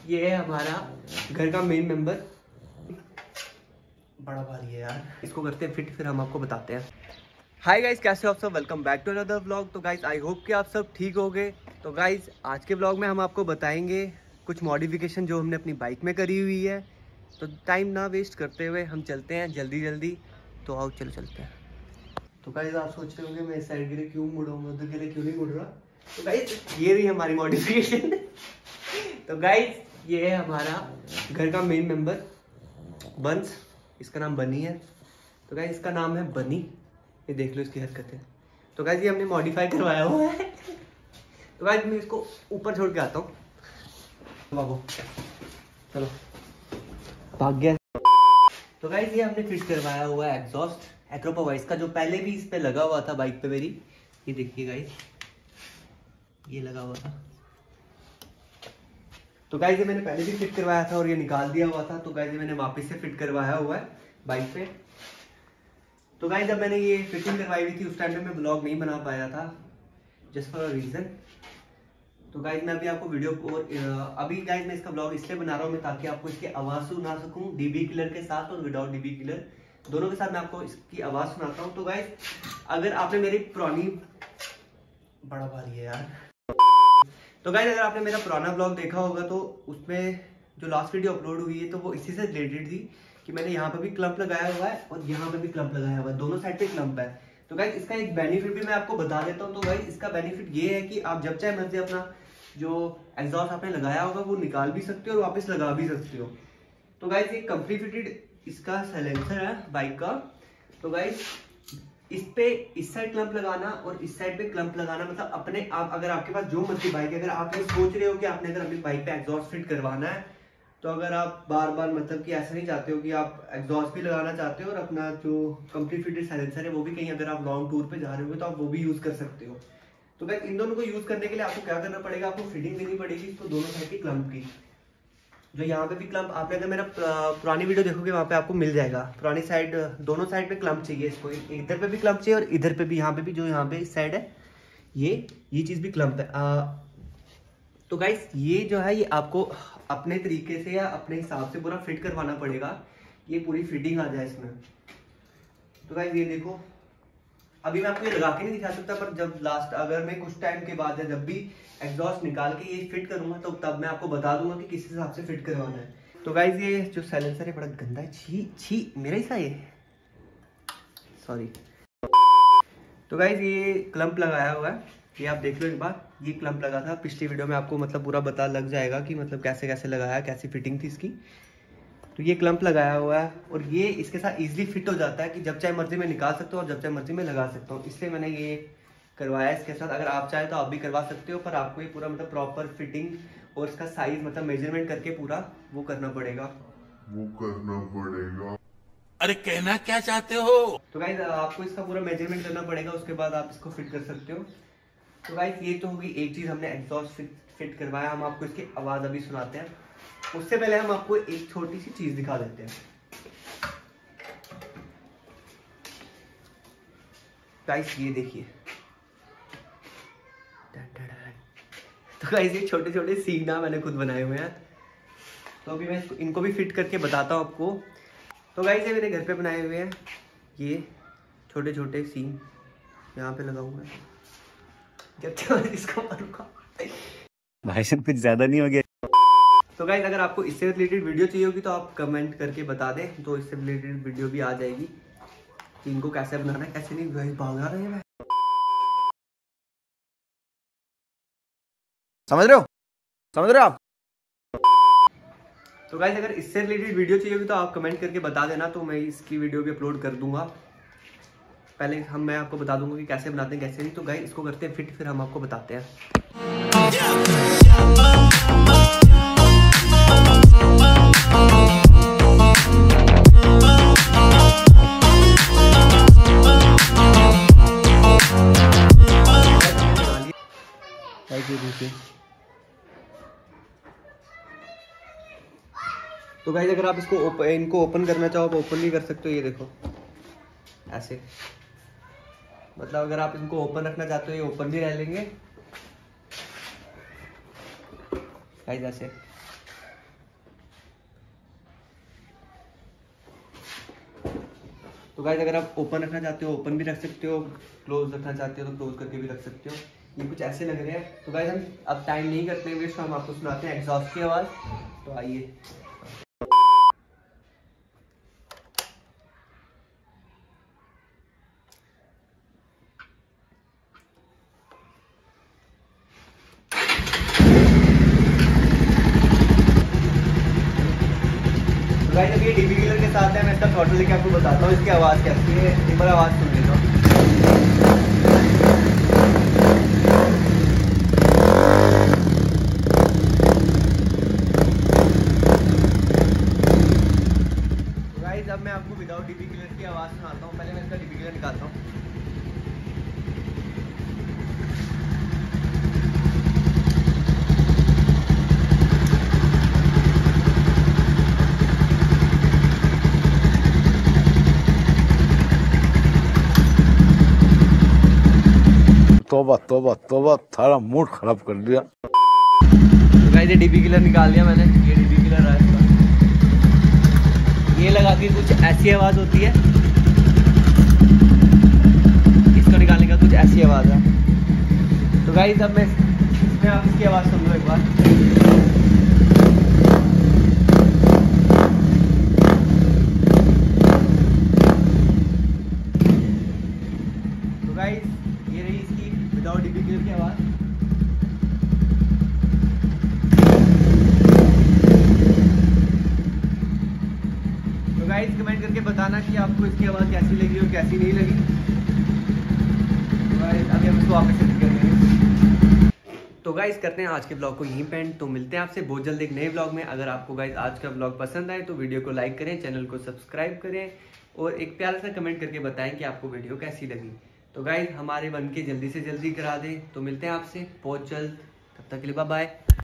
ये है हमारा घर का मेन मेंबर, बड़ा भारी है यार। इसको करते हैं फिट, फिर हम आपको बताते हैं। हाय गाइस, कैसे हो आप सब? Welcome back to another vlog. तो गाइस आई होप कि आप सब ठीक होगे। तो गाइस आज के व्लॉग में हम आपको बताएंगे कुछ मॉडिफिकेशन जो हमने अपनी बाइक में करी हुई है। तो टाइम ना वेस्ट करते हुए हम चलते हैं जल्दी जल्दी। तो आओ चलो चलते हैं। तो गाइस आप सोच रहे होंगे मैं इस साइड के लिए क्यों मुड़ा हूँ, उधर के लिए क्यों नहीं मुड़ रहा। तो गाइस ये रही हमारी मॉडिफिकेशन। तो गाइस ये है हमारा घर का मेन मेंबर बंस, इसका नाम बनी है। तो गाइस इसका नाम है बनी, ये देख लो इसकी हरकतें। तो गाइस ये हमने मॉडिफाई करवाया हुआ है। तो गाइस मैं इसको ऊपर छोड़ के आता हूँ। बाबू चलो, भाग गया। तो गाइस ये हमने फिट करवाया हुआ है एग्जॉस्ट एक्रोपा वॉइस का, जो पहले भी इस पे लगा हुआ था बाइक पे मेरी। ये देखिए गाइस, ये लगा हुआ था। तो गाइस ये मैंने पहले भी फिट करवाया था और ये निकाल दिया हुआ था। तो गाइस ये मैंने वापस से फिट करवाया हुआ है बाइक पे। तो गाइस जब मैंने ये फिटिंग करवाई हुई थी उस टाइम पे मैं ब्लॉग नहीं बना पाया था, जस्ट फॉर अ रीजन। तो गाइस मैं अभी आपको वीडियो को अभी गाइस मैं इसका ब्लॉग इसलिए बना रहा हूँ मैं, ताकि आपको इसकी आवाज सुना सकूं, डीबी किलर के साथ और विदाउट डीबी किलर दोनों के साथ मैं आपको इसकी आवाज सुनाता हूँ। तो गाइस अगर आपने मेरी पुरानी, बड़ा भारी है यार। तो गाइस अगर आपने मेरा पुराना ब्लॉग देखा होगा तो उसमें जो लास्ट वीडियो अपलोड हुई है तो वो इसी से रिलेटेड थी कि मैंने यहाँ पे भी क्लम्प लगाया हुआ है और यहाँ पे भी क्लम्प लगाया हुआ है, दोनों साइड पे क्लम्प है। तो गाइस इसका एक बेनिफिट भी मैं आपको बता देता हूँ। तो गाइस इसका बेनिफिट ये है कि आप जब चाहे मर्जी अपना जो एग्जॉस्ट आपने लगाया होगा वो निकाल भी सकते हो और वापस लगा भी सकते हो। तो गाइस ये कंपनी फिटेड इसका साइलेंसर है बाइक का। तो गाइस इस पे इस साइड क्लम्प लगाना और इस साइड पे क्लम्प लगाना, मतलब अपने आप अगर आपके पास जो मर्जी बाइक है, अगर आप ये सोच रहे हो कि आपने अगर अपनी बाइक पे एग्जॉस्ट फिट करवाना है, तो अगर आप बार बार मतलब कि ऐसा नहीं चाहते हो कि आप एग्जॉस्ट भी लगाना चाहते हो और अपना जो कंप्लीट फिटेड साइलेंसर है वो भी कहीं अगर आप लॉन्ग टूर पे जा रहे हो तो आप वो भी यूज कर सकते हो। तो गाइस इन दोनों को यूज करने के लिए आपको क्या करना पड़ेगा, आपको फिटिंग देनी पड़ेगी इसको दोनों साइड की क्लम्प की। जो यहाँ पे भी क्लम्प आपने अगर मेरा पुरानी वीडियो देखोगे वहाँ पे आपको मिल जाएगा। पुरानी साइड दोनों साइड पे क्लम्प चाहिए इसको, इधर पे भी क्लम्प चाहिए और इधर पे भी, यहाँ पे भी, जो यहाँ पे इस साइड है ये चीज भी क्लम्प है। तो गाइस ये जो है ये आपको अपने तरीके से या अपने हिसाब से पूरा फिट करवाना पड़ेगा, ये पूरी फिटिंग आ जाए इसमें। तो गाइस ये देखो, अभी मैं आपको ये लगा के नहीं दिखा सकता, पर जब लास्ट अगर मैं कुछ टाइम के बाद जब भी एग्जॉस्ट निकाल के ये फिट करूंगा तो तब मैं आपको बता दूंगा कि किस हिसाब से फिट करवाना है। तो गाइस ये जो साइलेंसर है बड़ा गंदा है, छी छी मेरा ही सा ये, सॉरी। तो गाइस ये क्लम्प लगाया हुआ है, ये आप देख लो एक बार। ये क्लम्प लगा था पिछली वीडियो में, आपको मतलब पूरा पता लग जाएगा कि मतलब कैसे कैसे लगाया, कैसी फिटिंग थी इसकी। तो ये क्लम्प लगाया हुआ है और ये इसके साथ इजीली फिट हो जाता है कि जब चाहे मर्जी में निकाल सकता हूँ और जब चाहे मर्जी में लगा सकता हूँ, इसलिए मैंने ये करवाया इसके साथ। अगर आप चाहे तो आप भी करवा सकते हो, पर आपको ये पूरा मतलब प्रॉपर फिटिंग और इसका साइज मतलब मेजरमेंट करके पूरा वो करना पड़ेगा। अरे कहना क्या चाहते हो? तो गाइस आपको इसका पूरा मेजरमेंट करना पड़ेगा, उसके बाद आप इसको फिट कर सकते हो। तो गाइस ये तो होगी एक चीज, हमने एग्जॉस्ट फिट करवाया। हम आपको इसकी आवाज अभी सुनाते हैं, उससे पहले हम आपको एक छोटी सी चीज दिखा देते हैं। गाइस ये देखिए, तो गाइस ये छोटे छोटे सीना मैंने खुद बनाए हुए हैं। तो अभी मैं इनको भी फिट करके बताता हूँ आपको। तो गाइस ये मेरे घर पे बनाए हुए हैं, ये छोटे छोटे सीन यहाँ पे लगा हुआ है। जब तक इसको मारूंगा भाई साहब कुछ ज्यादा नहीं हो गया? तो गाइस अगर आपको इससे रिलेटेड वीडियो चाहिए होगी तो आप कमेंट करके बता दें, तो इससे रिलेटेड वीडियो भी आ जाएगी कि इनको कैसे बनाना है कैसे नहीं। गाइस भागा रहे हैं, समझ रहे हो आप? तो गाइस अगर इससे रिलेटेड वीडियो चाहिए होगी तो आप कमेंट करके बता देना, तो मैं इसकी वीडियो भी अपलोड कर दूंगा। पहले मैं आपको बता दूंगा कि कैसे बनाते हैं कैसे नहीं। तो गाइस इसको करते हैं फिट, फिर हम आपको बताते हैं। तो गाइस अगर आप इनको ओपन करना चाहो तो ओपन भी कर सकते हो। ये देखो ऐसे, मतलब अगर आप इनको ओपन रखना चाहते हो ये ओपन भी रह लेंगे गाइस ऐसे। तो गाइस अगर आप ओपन रखना चाहते हो ओपन भी रख सकते हो, क्लोज रखना चाहते हो तो क्लोज करके भी रख सकते हो। ये कुछ ऐसे लग रहे हैं। तो गाइस हम अब टाइम नहीं करते हैं वेस्ट, हम आपको सुनाते हैं एग्जॉस्ट की आवाज़। तो आइए। गाइस अब ये डीबी किलर के साथ है, मैं इसका थ्रॉटल लेके आपको बताता हूँ इसकी आवाज़ कैसी है। एक बार आवाज़ सुन लेता हूँ। तो गाइस अब मैं आपको विदाउट डीबी किलर की आवाज़ सुनाता हूँ। पहले मैं इसका डीबी किलर निकालता हूँ। तौबा तौबा तौबा, थारा मूड खराब कर दिया। तो गाइस ये डीबी किलर निकाल दिया मैंने। ये डीबी किलर है इसका। ये लगा के कुछ ऐसी आवाज़ होती है, इसको निकालने का कुछ ऐसी आवाज़ है। तो गाइस अब मैं इसमें आप इसकी आवाज़ सुन लो एक बार। तो गाइस ये रही इसकी विदाउट डीबी किलर की आवाज़। तो गाइस कमेंट करके बताना कि आपको इसकी आवाज़ कैसी लगी और कैसी नहीं लगी। तो गाइस अभी हम इसको वापस सेट कर देंगे। तो गाइस करते हैं आज के ब्लॉग को यहीं पे एंड। तो मिलते हैं आपसे बहुत जल्द एक नए ब्लॉग में। अगर आपको गाइस आज का ब्लॉग पसंद आए तो वीडियो को लाइक करें, चैनल को सब्सक्राइब करें और एक प्यारा सा कमेंट करके बताएं कि आपको वीडियो कैसी लगी। तो गाइस हमारे बन के जल्दी से जल्दी करा दें। तो मिलते हैं आपसे बहुत जल्द, तब तक के लिए बाय बाय।